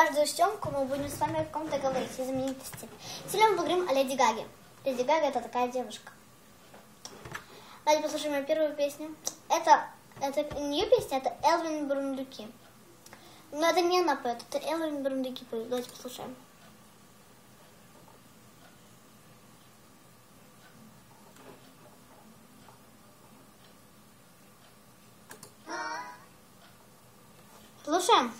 каждую съемку мы будем с вами в каком-то говорить о знаменитости. Сегодня мы поговорим о Леди Гаге. Леди Гага — это такая девушка. Давайте послушаем мою первую песню. Это не ее песня, это Элвин Бурундуки. Но это не она поет, это Элвин Бурундуки поет. Давайте послушаем. Слушаем.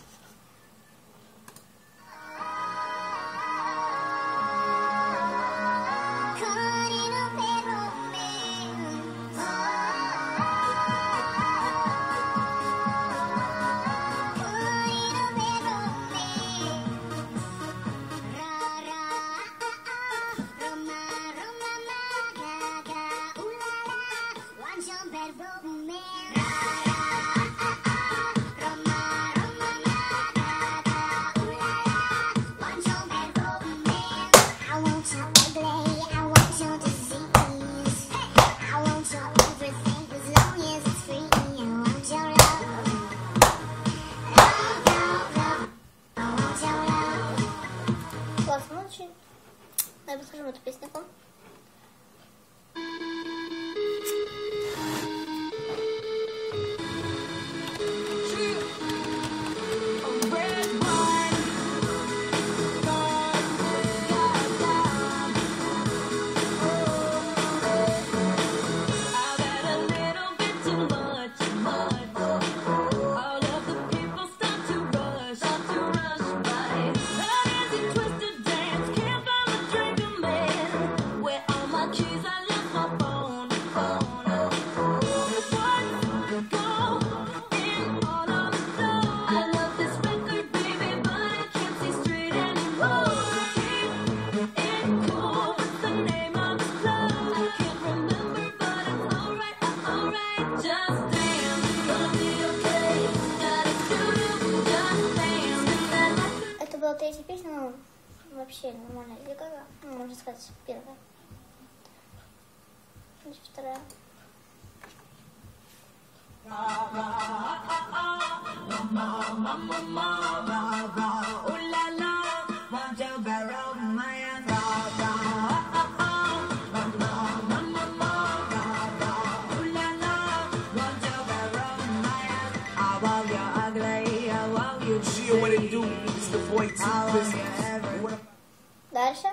Классно, очень. Давай послушаем эту песню. Третья песня, ну, вообще нормальная Леди Гага, ну, можно сказать, первая. Значит, вторая. Дальше.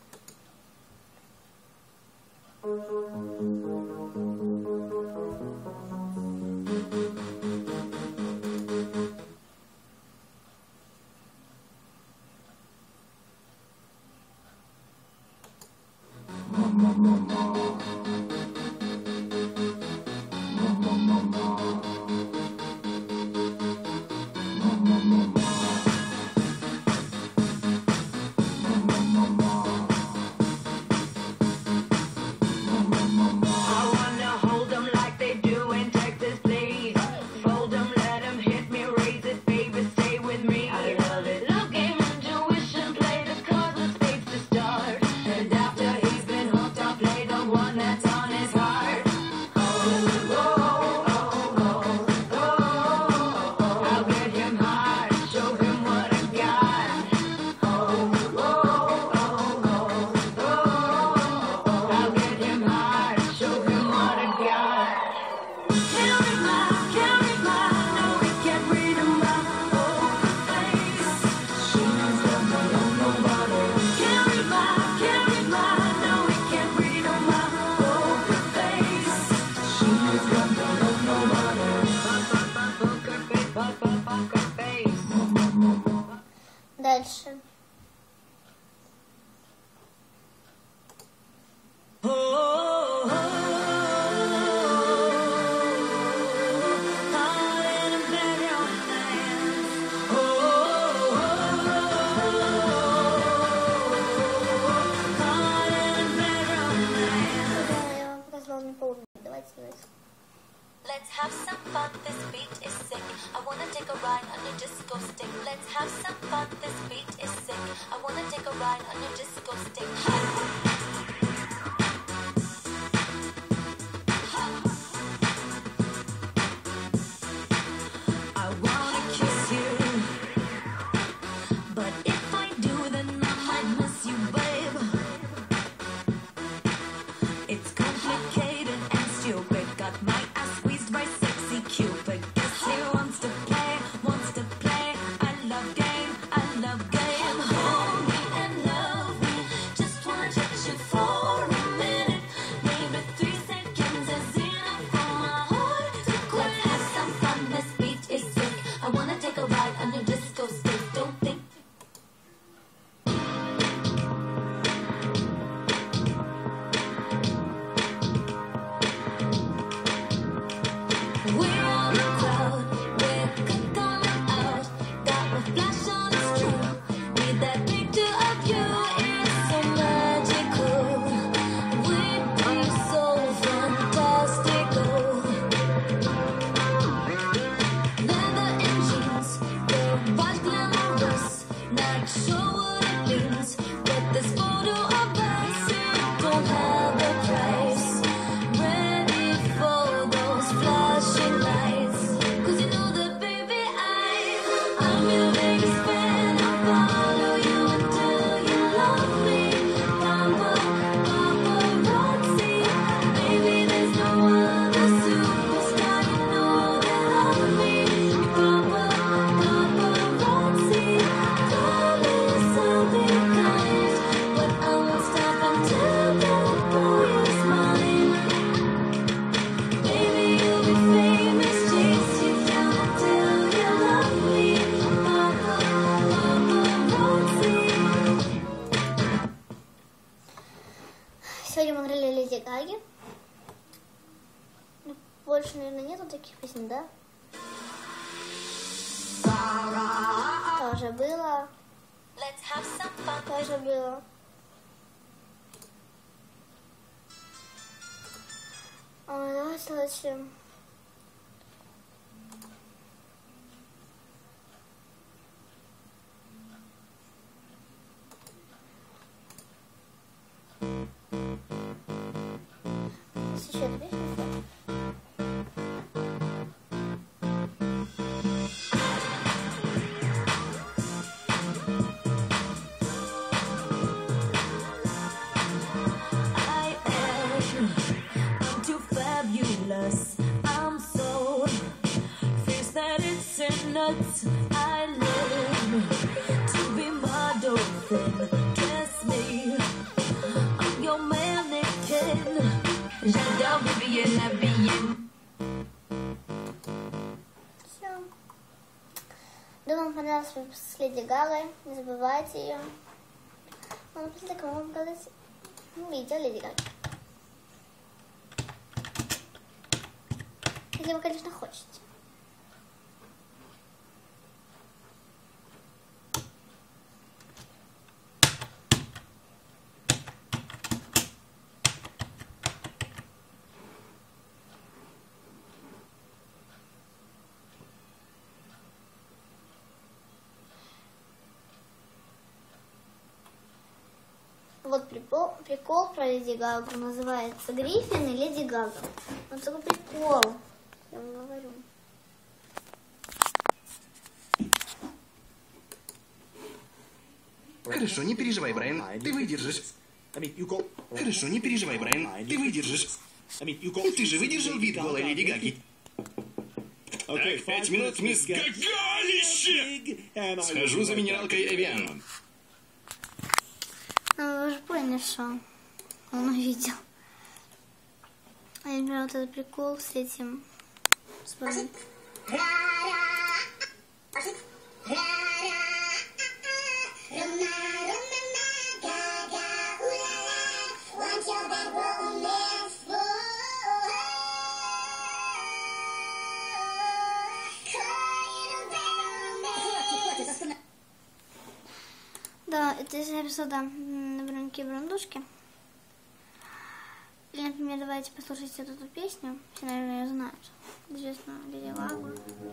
Дальше. Let's have some fun, this beat is sick. I wanna take a ride on your disco stick. Let's have some fun, this beat is sick. I wanna take a ride on your disco stick. I wanna kiss you, but Тоже было. Let's have some fun. Тоже было. Ой, давайте лучше. Еще две песни. I'm so fierce that it's in nuts. I live to be my dolphin. Dress me, I'm your mannequin. J'adore Vivienne la Vienne. Все. Думаю, вам понравился выпуск с Леди Гагой. Не забывайте ее. Ну, после такого вам показать видео Леди Гаги. Если вы, конечно, хотите. Вот прикол про Леди Гагу. Называется Гриффин и Леди Гага. Вот такой прикол. Я вам говорю. Хорошо, не переживай, Брайан, ты выдержишь. Хорошо, не переживай, Брайан, ты выдержишь. Ты же выдержал вид голой Леди Гаги. Так, 5 минут, мисс Гагалище! Схожу за минералкой Эвиан. Ну, вы же поняли, что он увидел. А я люблю вот этот прикол с этим. Вспомнить. Да, это из эпизода «Брюнки-брюндушки». Или, например, давайте послушайте эту песню. Все, наверное, ее знают. Известную Леди Гагу.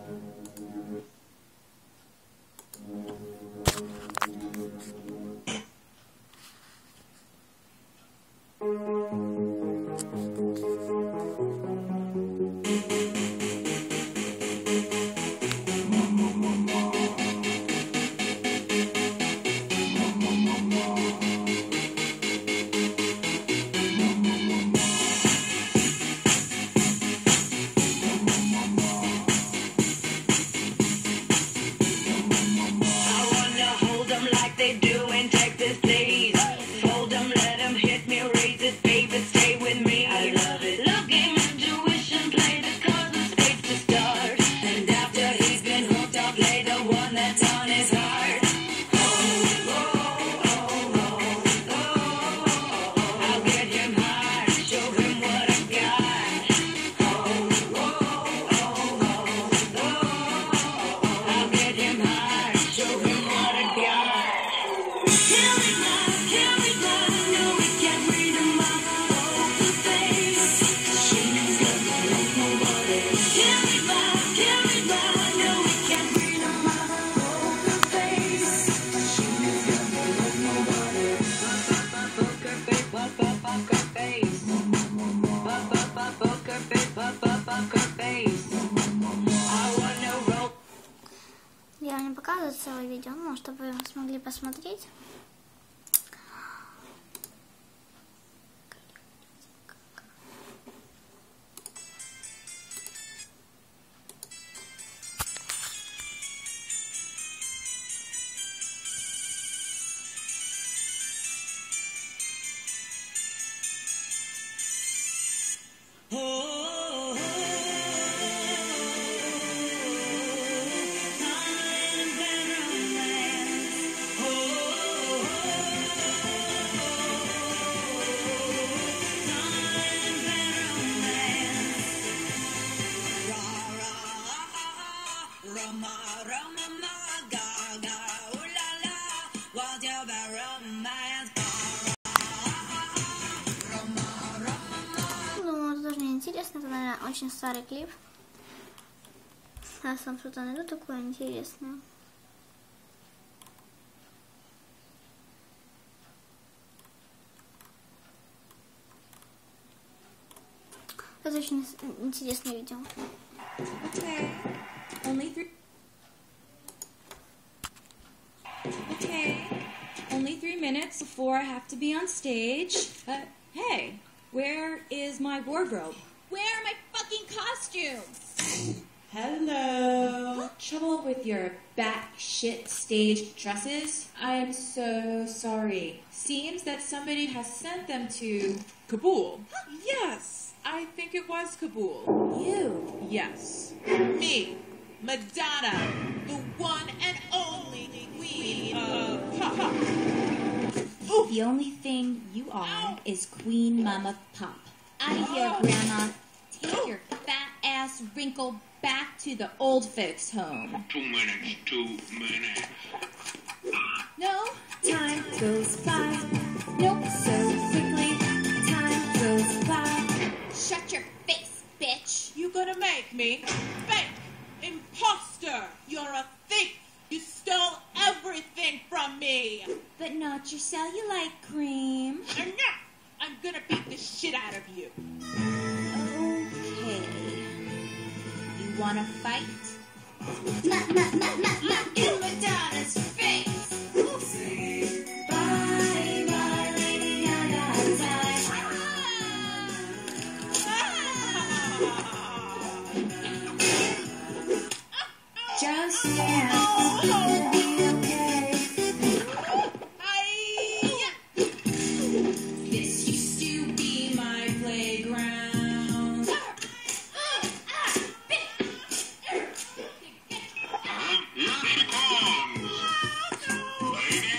Я не показываю целое видео, но чтобы вы смогли посмотреть. Думаю, это тоже не интересно. Это, наверное, очень старый клип. Сейчас вам что-то найду такое интересное. Это очень интересное видео. Only 3 minutes before I have to be on stage. Hey, where is my wardrobe? Where are my fucking costumes? Hello. Trouble with your batshit stage dresses? I'm so sorry. Seems that somebody has sent them to Kabul. Yes, I think it was Kabul. you. Yes. Me, Madonna, the one and only queen of pop. Ooh. The only thing you are is Queen Mama Pop. Out of here, Grandma. Take your fat ass wrinkle back to the old folks' home. 2 minutes, 2 minutes. No, time goes by. Nope, so quickly. Time goes by. Shut your face, bitch. You gonna make me? Fake! Imposter! You're a thief! You stole everything from me! But not your cellulite cream. Enough! I'm gonna beat the shit out of you! Okay. You wanna fight? In Madonna's face. Bye, my lady, I got time. Just dance, it'll be okay. This used to be my playground. Here she comes! Lady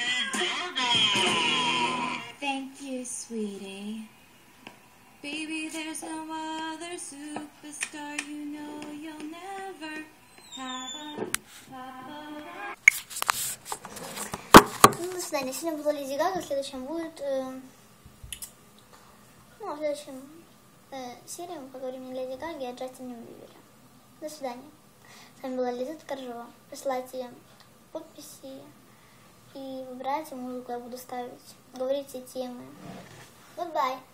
Gaga! Thank you, sweetie. Baby, there's no other superstar. You know you'll never have a. Ну, до свидания. Сегодня была Леди Гага, в следующем будет... в следующем серии мы поговорим о Леди Гаге и о Джастине Бибере. До свидания. С вами была Лиза Ткаржева. Присылайте подписи и выбирайте музыку, я буду ставить. Говорите темы. Goodbye.